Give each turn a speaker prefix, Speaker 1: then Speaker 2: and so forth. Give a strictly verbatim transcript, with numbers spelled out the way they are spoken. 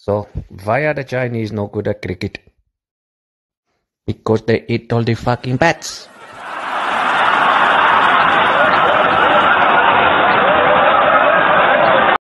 Speaker 1: So, why are the Chinese no good at cricket? Because they eat all the fucking bats.